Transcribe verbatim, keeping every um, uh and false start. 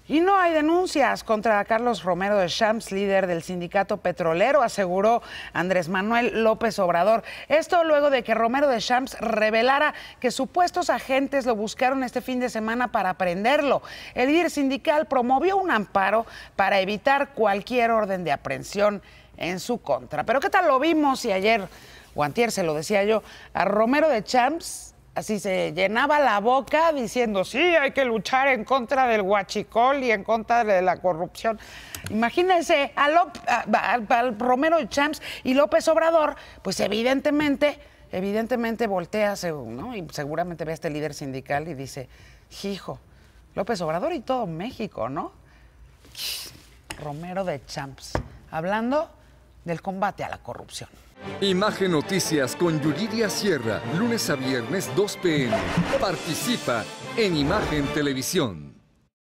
Y no hay denuncias contra Carlos Romero de Champs, líder del sindicato petrolero, aseguró Andrés Manuel López Obrador. Esto luego de que Romero de Champs revelara que supuestos agentes lo buscaron este fin de semana para prenderlo. El líder sindical promovió un amparo para evitar cualquier orden de aprehensión en su contra. Pero ¿qué tal lo vimos? Y ayer, o antier se lo decía yo, a Romero de Champs así se llenaba la boca diciendo, sí, hay que luchar en contra del huachicol y en contra de la corrupción. Imagínense a, Lop, a, a, a Romero de Champs y López Obrador, pues evidentemente, evidentemente voltea, ¿no? Y seguramente ve a este líder sindical y dice, hijo, López Obrador y todo México, ¿no? Romero de Champs, hablando del combate a la corrupción. Imagen Noticias con Yuridia Sierra, lunes a viernes dos p m Participa en Imagen Televisión.